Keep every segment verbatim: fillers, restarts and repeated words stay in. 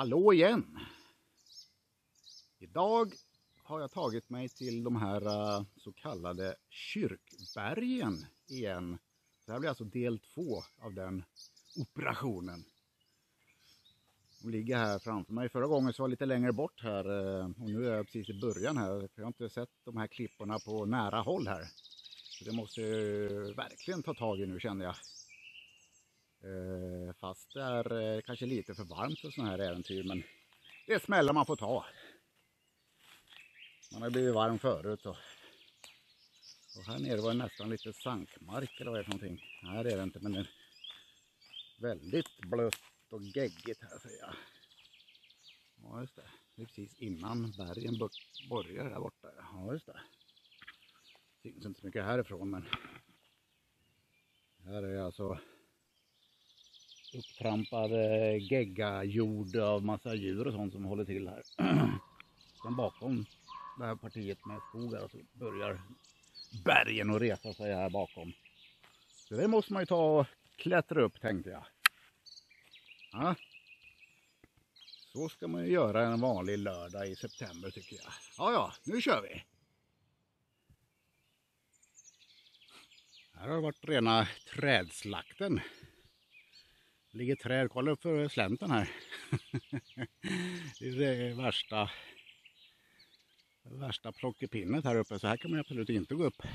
Hallå igen! Idag har jag tagit mig till de här uh, så kallade kyrkbergen igen. Det här blir alltså del två av den operationen. De ligger här framför mig. Förra gången så var jag lite längre bort här uh, och nu är jag precis i början här. Jag har inte sett de här klipporna på nära håll här. Så det måste jag verkligen ta tag i nu, känner jag. Uh, fast det är uh, kanske lite för varmt för sådana här äventyr, men det är smällar man får ta. Man har blivit varm förut och, och här nere var det nästan lite sankmark eller vad är det för någonting. Här är det inte, men det är väldigt blött och geggigt här, säger jag. Ja, just det. Det är precis innan bergen börjar där borta. Ja, just det. Det syns inte så mycket härifrån, men här är alltså upptrampad gegga jord av massa djur och sånt som håller till här. Sen bakom det här partiet med skogar och så börjar bergen att resa sig här bakom. Så det måste man ju ta och klättra upp, tänkte jag. Ja. Så ska man ju göra en vanlig lördag i september, tycker jag. Ja, ja, nu kör vi! Här har det varit rena trädslakten. Det ligger träd, kolla upp för slänten här. Det är det värsta, det värsta plockepinnet här uppe, så här kan man absolut inte gå upp.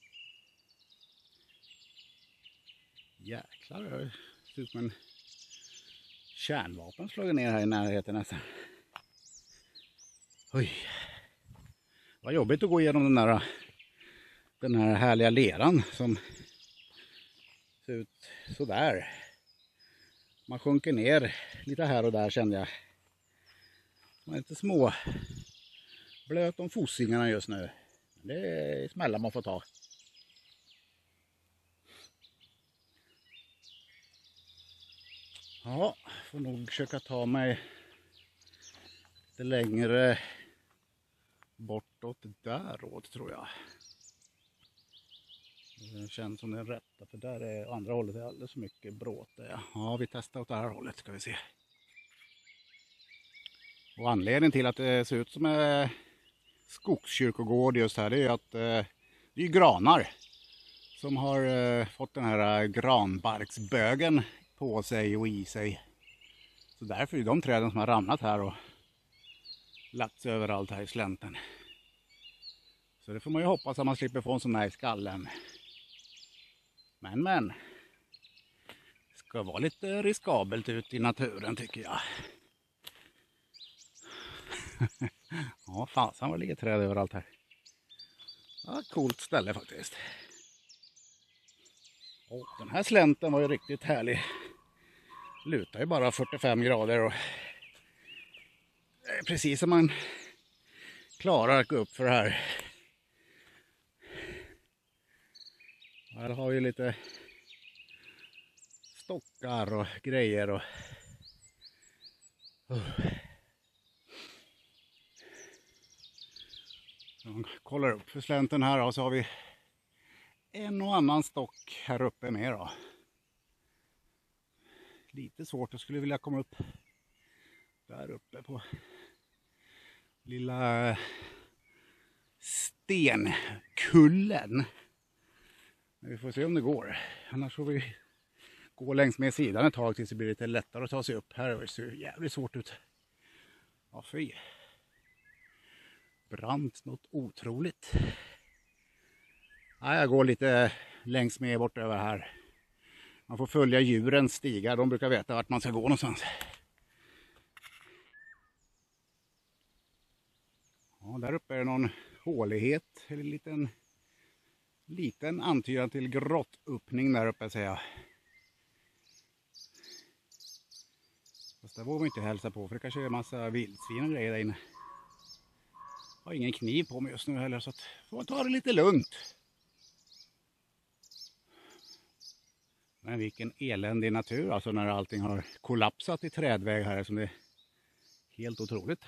Jäklar, det ser ut som en kärnvapen slagit ner här i närheten nästan. Oj, vad jobbigt att gå igenom den där, den här härliga leran som ser ut sådär. Man sjunker ner lite här och där, kände jag. Man är lite små blöt om fossingarna just nu. Det är smällar man får ta. Ja, får nog försöka ta mig lite längre bortåt däråt, tror jag. Det känns som den rätta, för där är andra hållet är alldeles för mycket bråte. Ja, vi testar åt det här hållet, ska vi se. Och anledningen till att det ser ut som en skogskyrkogård just här, det är att eh, det är granar som har eh, fått den här granbarksbögen på sig och i sig. Så därför är de träden som har ramlat här och lagt sig överallt här i slänten. Så det får man ju hoppas att man slipper få en sån här i skallen. Men men, det ska vara lite riskabelt ut i naturen, tycker jag. Ja, fasen vad det ligger träd överallt här. Ja, coolt ställe faktiskt. Och den här slänten var ju riktigt härlig. Lutar ju bara fyrtiofem grader och det är precis som man klarar att gå upp för det här. Här har vi lite stockar och grejer och jag kollar upp för slänten här och så har vi en och annan stock här uppe med då. Lite svårt, jag skulle vilja komma upp där uppe på lilla stenkullen. Men vi får se om det går. Annars får vi gå längs med sidan ett tag tills det blir lite lättare att ta sig upp. Här ser det jävligt svårt ut. Ja, fy. Brant något otroligt. Ja, jag går lite längs med bort över här. Man får följa djurens stigar. De brukar veta vart man ska gå någonstans. Ja, där uppe är det någon hålighet. Eller en liten, liten antydan till grottöppning där uppe, säger jag. Fast där vågar vi inte hälsa på, för det kanske är en massa vildsvin och grejer där inne. Jag har ingen kniv på mig just nu heller, så att får ta det lite lugnt. Men vilken eländig natur, alltså när allting har kollapsat i trädväg här, som det är helt otroligt.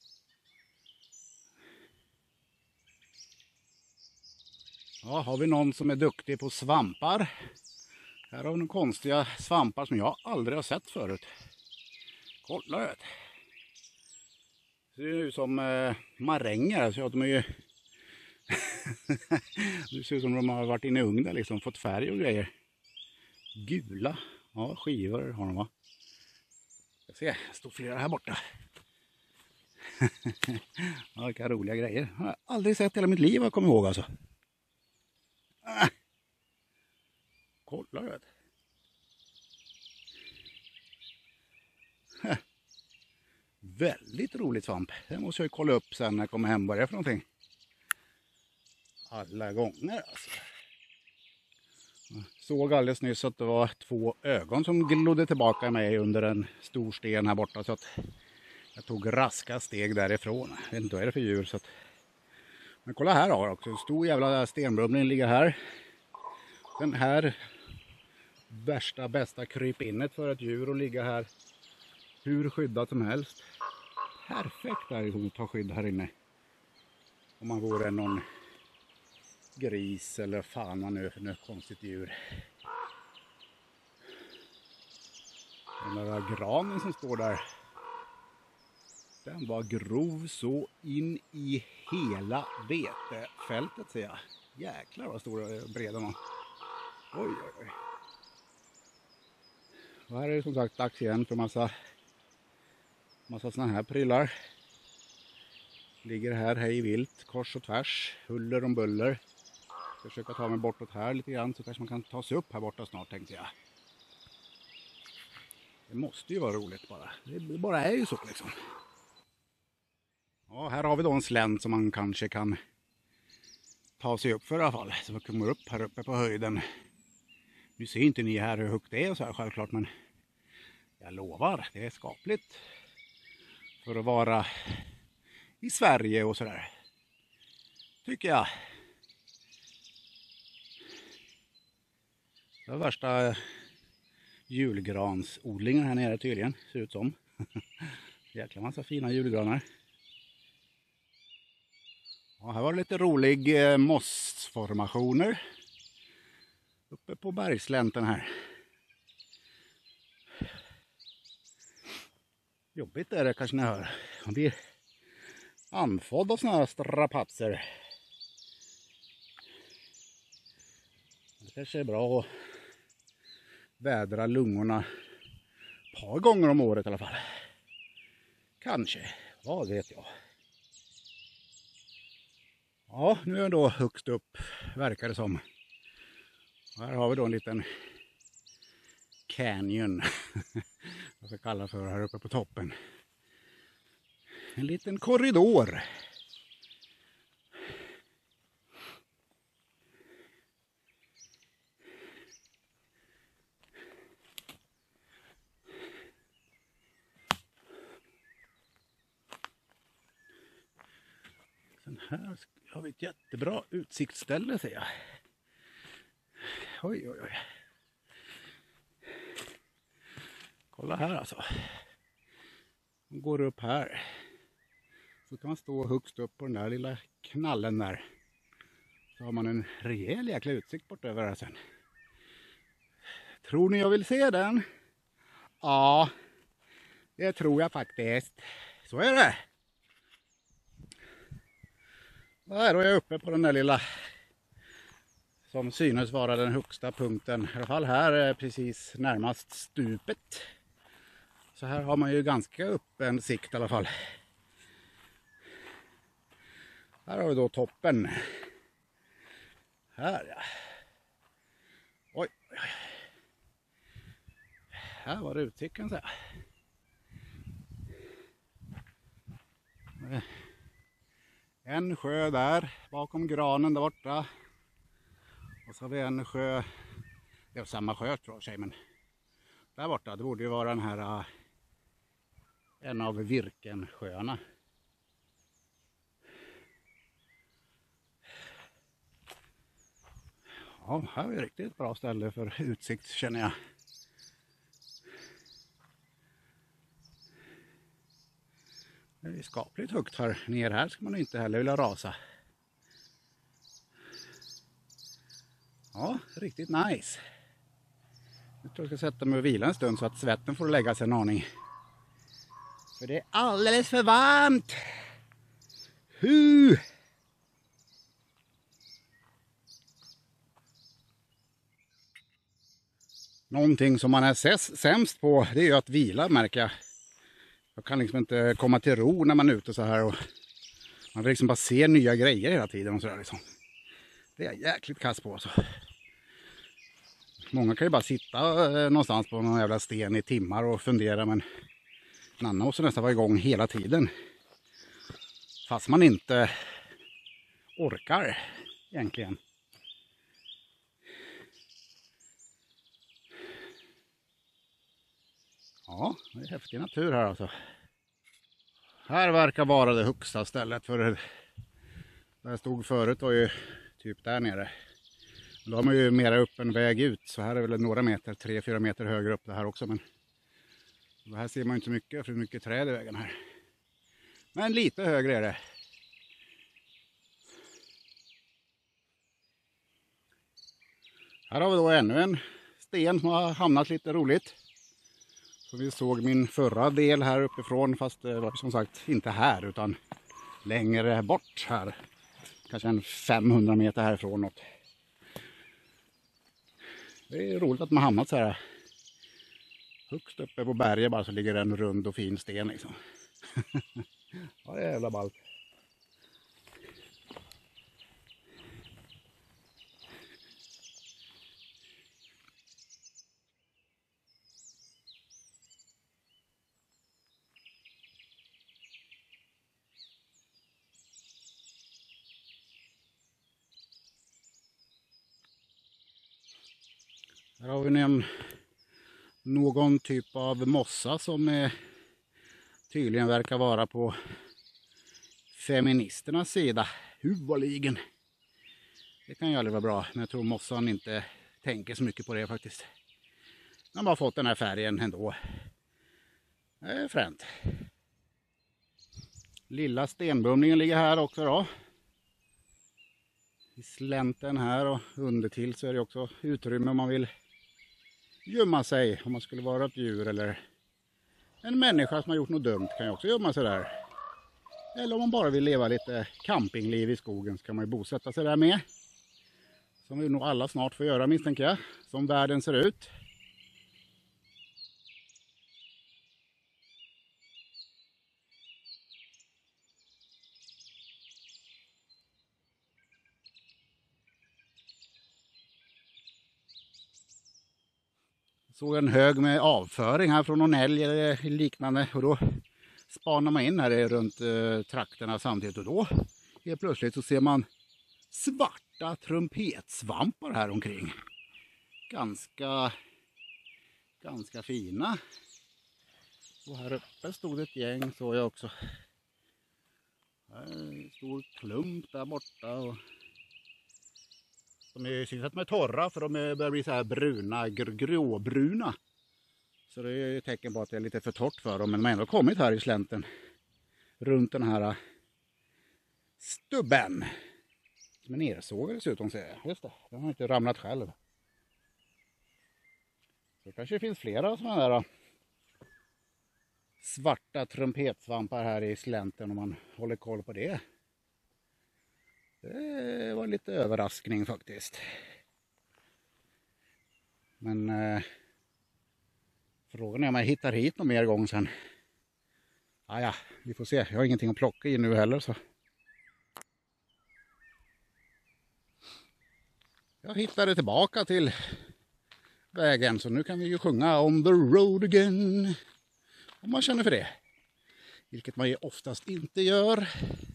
Ja, har vi någon som är duktig på svampar? Här har vi några konstiga svampar som jag aldrig har sett förut. Kolla det. Det ser ut som eh, maränger, så att de är ju det ser ut som de har varit inne i ugnen liksom, fått färg och grejer. Gula, ja, skivor har de, va? Jag ser, det står flera här borta. Ja, vilka roliga grejer. Jag har aldrig sett hela mitt liv, jag kommer ihåg alltså. Ah. Kolla, vet. Väldigt roligt svamp. Det måste jag kolla upp sen när jag kommer hem vad det är för någonting. Alla gånger alltså. Jag såg alldeles nyss att det var två ögon som glodde tillbaka mig under en stor sten här borta, så att jag tog raska steg därifrån. Jag vet inte vad det är för djur. Så att... Men kolla här har också en stor jävla stenbrumling ligger här. Den här värsta bästa krypinnet för ett djur att ligga här hur skyddat som helst. Perfekt där att ta skydd här inne. Om man vore någon gris eller fan man nu är för något konstigt djur. Den där granen som står där, den var grov så in i hela vetefältet, ser jag. Jäklar vad stora och breda man. Oj, oj, oj. Och här är det som sagt dags igen för massa massa såna här prylar. Ligger här hej vilt, kors och tvärs, huller om buller. Ska försöka ta mig bortåt här lite grann, så kanske man kan ta sig upp här borta snart, tänkte jag. Det måste ju vara roligt bara. Det bara är ju så liksom. Ja, här har vi då en slänt som man kanske kan ta sig upp för i alla fall. Så vi kommer upp här uppe på höjden. Nu ser inte ni här hur högt det är så här självklart, men jag lovar, det är skapligt. För att vara i Sverige och sådär. Tycker jag. Det är värsta julgransodlingen här nere tydligen, ser ut som. Jäkla massa fina julgranar. Och här var det lite rolig eh, mossformationer. Uppe på bergslänten här. Jobbigt är det kanske ni hör. Man blir andfådd av såna här strapatser. Det kanske är bra att vädra lungorna ett par gånger om året i alla fall. Kanske, vad vet jag. Ja, nu är jag då högst upp, verkar det som. Här har vi då en liten canyon. Vad ska kalla för här uppe på toppen. En liten korridor. Sen här har vi ett jättebra utsiktsställe, ser jag. Oj, oj, oj. Kolla här alltså. Man går upp här. Så kan man stå högst upp på den där lilla knallen där. Så har man en rejäl jäkla utsikt bort över här sen. Tror ni jag vill se den? Ja, det tror jag faktiskt. Så är det. Där är jag uppe på den där lilla, som synes vara den högsta punkten. I alla fall här precis närmast stupet. Så här har man ju ganska öppen sikt i alla fall. Här har vi då toppen. Här ja. Oj. Här var det utsikten, så här. En sjö där bakom granen där borta. Och så har vi en sjö. Det är samma sjö tror jag, men där borta, det borde ju vara den här en av Virkensjöarna. Ja, här är riktigt bra ställe för utsikt, känner jag. Det är skapligt högt här. Ner här ska man inte heller vilja rasa. Ja, riktigt nice. Jag tror jag ska sätta mig och vila en stund så att svetten får lägga sig en aning. För det är alldeles för varmt. Hu! Någonting som man är sämst på, det är ju att vila, märker jag. Jag kan liksom inte komma till ro när man är ute så här. Och man vill liksom bara se nya grejer hela tiden och så där liksom. Det är jag jäkligt kass på alltså. Många kan ju bara sitta någonstans på någon jävla sten i timmar och fundera, men en annan måste nästan vara igång hela tiden. Fast man inte orkar egentligen. Ja, det är häftig natur här alltså. Här verkar vara det högsta stället, för där jag stod förut var ju typ där nere. Då har man ju mera upp en väg ut, så här är väl några meter, tre fyra meter högre upp det här också. Men det här ser man inte mycket, för det är mycket träd i vägen här. Men lite högre är det. Här har vi då ännu en sten som har hamnat lite roligt. Så vi såg min förra del här uppifrån, fast det var som sagt inte här utan längre bort här. Kanske en femhundra meter härifrån något. Det är roligt att man hamnat så här högst uppe på berget, bara så ligger en rund och fin sten liksom. Ja, det är jävla ballt. Här har vi en, någon typ av mossa som eh, tydligen verkar vara på feministernas sida. Huvudligen. Det kan ju aldrig vara bra, men jag tror mossan inte tänker så mycket på det faktiskt. Den har bara fått den här färgen ändå. Det är fränt. Lilla stenbumlingen ligger här också då. I slänten här och under till så är det också utrymme om man vill gömma sig. Om man skulle vara ett djur eller en människa som har gjort något dumt kan ju också gömma sig där. Eller om man bara vill leva lite campingliv i skogen så kan man ju bosätta sig där med. Som vi nog alla snart får göra, misstänker jag. Som världen ser ut. Såg en hög med avföring här från någon älg eller liknande, och då spanar man in här runt eh, trakterna samtidigt, och då helt plötsligt så ser man svarta trumpetsvampar här omkring. Ganska ganska fina. Och här uppe stod ett gäng, såg jag också. Här är en stor klump där borta, och de är syns att de är torra, för de börjar bli så här bruna, gråbruna. Så det är ett tecken på att det är lite för torrt för dem. Men de har ändå kommit här i slänten. Runt den här stubben. Som en nersågare dessutom, ser jag. Just det, den har inte ramlat själv. Så kanske det finns flera sådana där svarta trumpetsvampar här i slänten om man håller koll på det. Det var lite överraskning faktiskt. Men eh, frågan är om jag hittar hit någon mer gång sen. Ah, ja, vi får se. Jag har ingenting att plocka i nu heller, så. Jag hittade tillbaka till vägen, så nu kan vi ju sjunga On the road again. Om man känner för det. Vilket man ju oftast inte gör.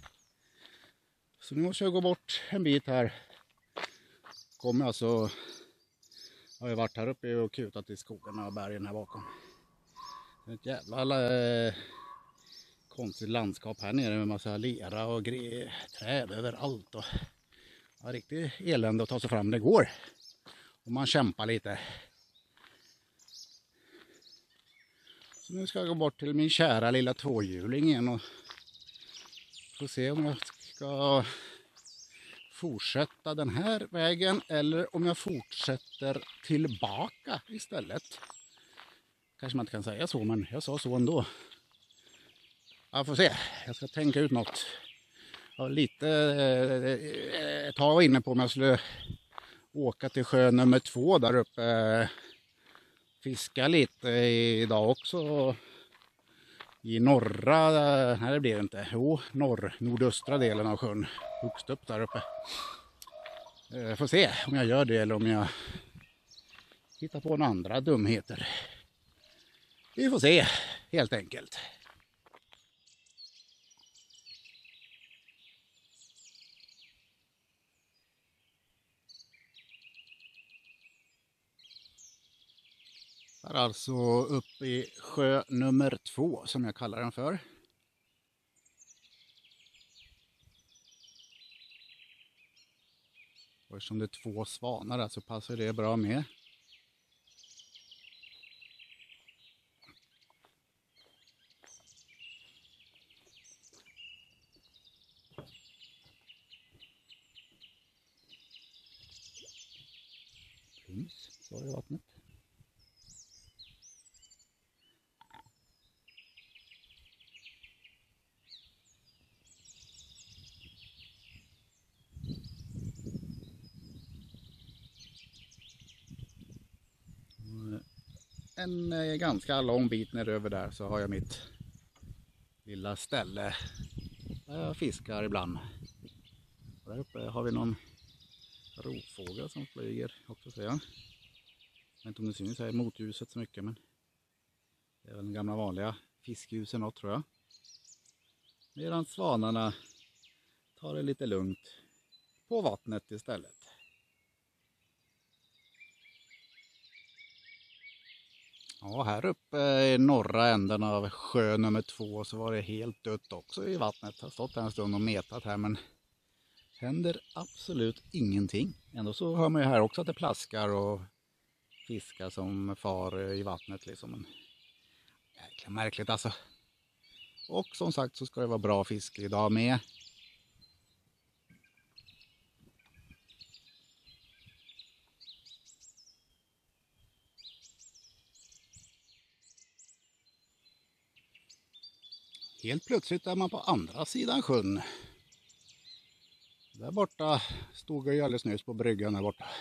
Så nu måste jag gå bort en bit här. Kommer alltså, har jag varit här uppe och kutat i skogarna och bergen här bakom. Det är ett jävla eh, konstigt landskap här nere med massa lera och gre träd överallt. Och, ja, riktigt elände att ta sig fram, det går. Och man kämpar lite. Så nu ska jag gå bort till min kära lilla tvåhjuling igen och få se om jag ska fortsätta den här vägen eller om jag fortsätter tillbaka istället. Kanske man inte kan säga så, men jag sa så ändå. Jag får se, jag ska tänka ut något. Jag var lite eh, ett tag inne på om jag skulle åka till sjö nummer två där uppe. Fiska lite idag också. I norra, nej det blir det inte, jo, norr, nordöstra delen av sjön. Högst upp där uppe. Jag får se om jag gör det eller om jag hittar på några andra dumheter. Vi får se, helt enkelt. Här alltså uppe i sjö nummer två som jag kallar den för. Och eftersom det är två svanar där så passar det bra med. Plums, så är vattnet. En eh, ganska lång bit ner över där så har jag mitt lilla ställe där jag fiskar ibland. Och där uppe har vi någon rovfågel som flyger också, ser jag. Jag vet inte om det syns här i motljuset så mycket, men det är väl den gamla vanliga fiskljusen då, tror jag. Medan svanarna tar det lite lugnt på vattnet istället. Ja, här uppe i norra änden av sjö nummer två så var det helt dött också i vattnet. Jag har stått här en stund och metat här, men händer absolut ingenting. Ändå så hör man ju här också att det plaskar och fiskar som far i vattnet liksom. Jäkla märkligt alltså. Och som sagt så ska det vara bra fiske idag med. Helt plötsligt är man på andra sidan sjön. Där borta stod jag ju alldeles nyss på bryggan där borta.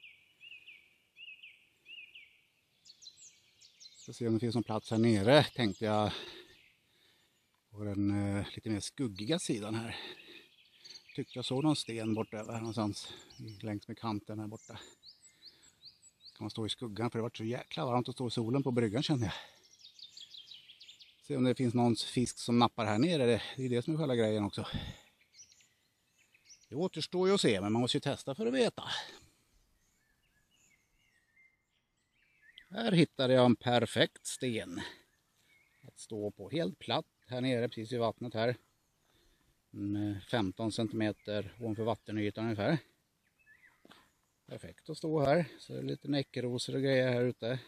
Ska se om det finns någon plats här nere, tänkte jag. På den eh, lite mer skuggiga sidan här. Tyckte jag såg någon sten borta över här någonstans. Längs med kanten här borta. Kan man stå i skuggan, för det var så jäkla varmt att stå i solen på bryggan, känner jag. Se om det finns någon fisk som nappar här nere. Det är det som är själva grejen också. Det återstår ju att se, men man måste ju testa för att veta. Här hittade jag en perfekt sten. Att stå på helt platt här nere precis i vattnet här. femton centimeter ovanför vattenytan ungefär. Perfekt att stå här. Så det är lite näckrosor och grejer här ute.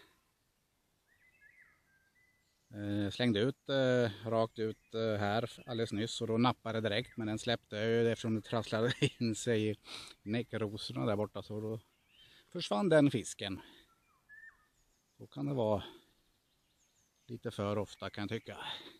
Eh, slängde ut eh, rakt ut eh, här alldeles nyss och då nappade det direkt, men den släppte ju eftersom det trasslade in sig i näckrosorna där borta, så då försvann den fisken. Så kan det vara lite för ofta, kan jag tycka.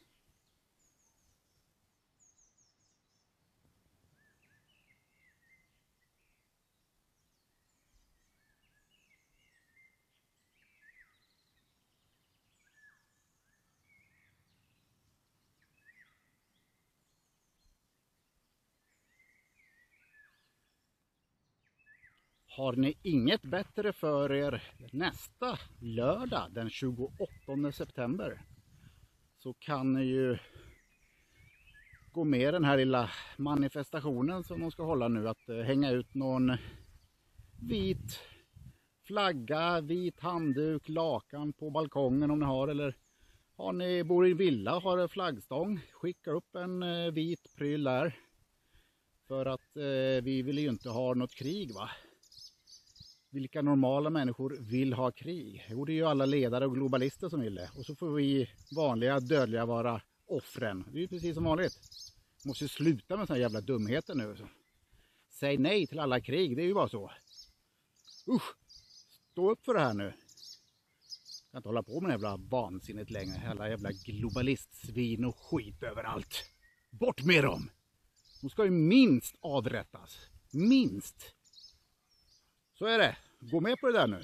Har ni inget bättre för er nästa lördag den tjugoåttonde september så kan ni ju gå med den här lilla manifestationen som de ska hålla nu, att hänga ut någon vit flagga, vit handduk, lakan på balkongen om ni har, eller har ni bor i villa och har en flaggstång, skicka upp en vit pryl där, för att eh, vi vill ju inte ha något krig, va? Vilka normala människor vill ha krig? Jo, det är ju alla ledare och globalister som vill det. Och så får vi vanliga dödliga vara offren. Det är ju precis som vanligt. Vi måste ju sluta med såna här jävla dumheter nu. Säg nej till alla krig, det är ju bara så. Usch! Stå upp för det här nu. Jag kan inte hålla på med det jävla vansinnet längre. Alla jävla globalistsvin och skit överallt. Bort med dem! De ska ju minst avrättas. Minst! Så är det. Gå med på det där nu.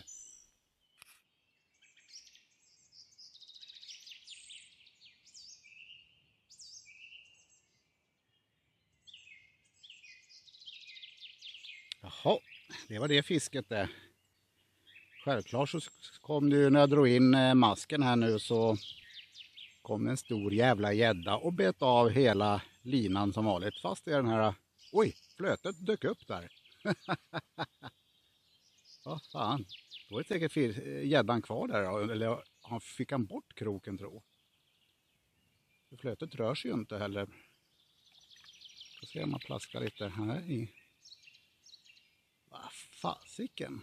Jaha, det var det fisket det. Självklart så kom det ju, när jag drog in masken här nu, så kom en stor jävla gädda och bet av hela linan som vanligt. Fast det är den här, oj, flötet dök upp där. Vad fan, då är det säkert gäddan kvar där, eller han fick han bort kroken tro. För flötet rör sig ju inte heller. Ska se om man plaskar lite här i. Vad fasiken.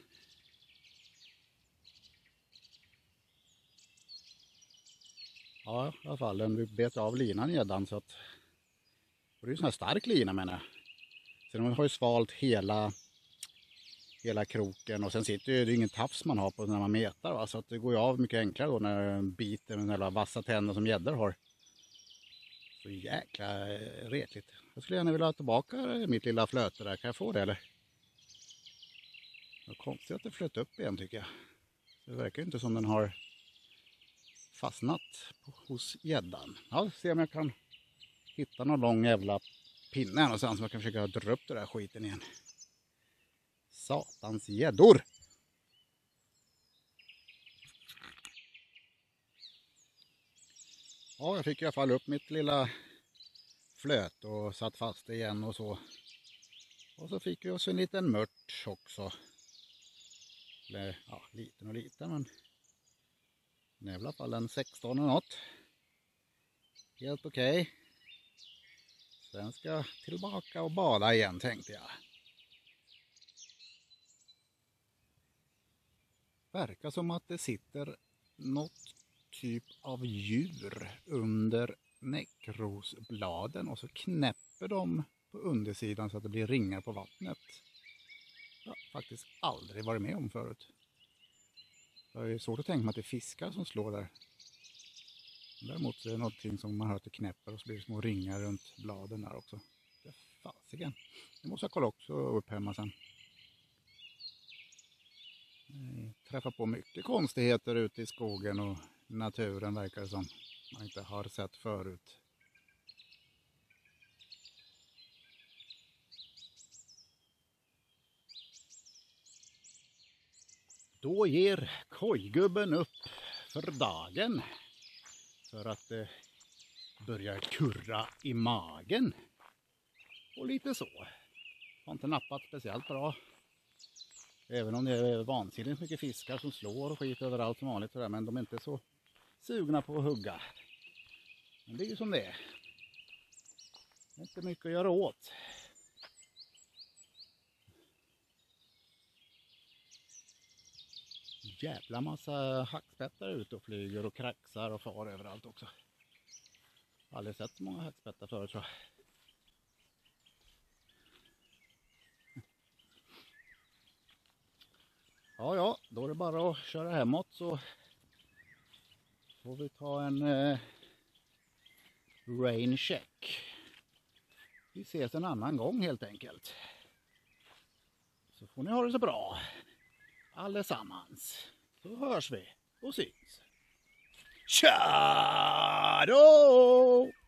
Ja, i alla fall den bet av linan i gäddan, så att och det är ju sån här stark lina menar jag. Sen har ju svalt hela hela kroken och sen sitter ju, det är ingen tafs man har på när man metar, va? Så att det går ju av mycket enklare då när den biter med några vassa tänder som gäddor har. Så jäkla retligt. Jag skulle gärna vilja ha tillbaka mitt lilla flöte där, kan jag få det eller? Det är konstigt att det flöt upp igen tycker jag. Det verkar ju inte som den har fastnat hos gäddan. Ja, se om jag kan hitta någon lång jävla pinne någonstans som jag kan försöka dra upp den där skiten igen. Satans gäddor! Ja, jag fick i alla fall upp mitt lilla flöt och satt fast det igen och så. Och så fick vi oss en liten mört också. Eller ja, liten och liten, men det är i alla fall en sexton och något. Helt okej. Okay. Sen ska jag tillbaka och bada igen tänkte jag. Verkar som att det sitter något typ av djur under näckrosbladen och så knäpper de på undersidan så att det blir ringar på vattnet. Jag har faktiskt aldrig varit med om förut. Det är svårt att tänka mig att det är fiskar som slår där. Däremot är det någonting som man hör att det knäpper och så blir det små ringar runt bladen där också. Det är fasiken. Det måste jag kolla också upp hemma sen. Jag träffar på mycket konstigheter ute i skogen och naturen verkar det som man inte har sett förut. Då ger kojgubben upp för dagen för att det börjar kurra i magen och lite så. Har inte nappat speciellt bra. Även om det är vansinnigt mycket fiskar som slår och skit överallt som vanligt. Men de är inte så sugna på att hugga. Men det är ju som det är. Det är inte mycket att göra åt. Jävla massa hackspettar ute och flyger och kraxar och far överallt också. Jag har aldrig sett så många hackspettar förut tror jag. Ja, ja, då är det bara att köra hemåt så får vi ta en eh, rain check. Vi ses en annan gång helt enkelt. Så får ni ha det så bra. Allesammans. Så hörs vi och syns. Tja då!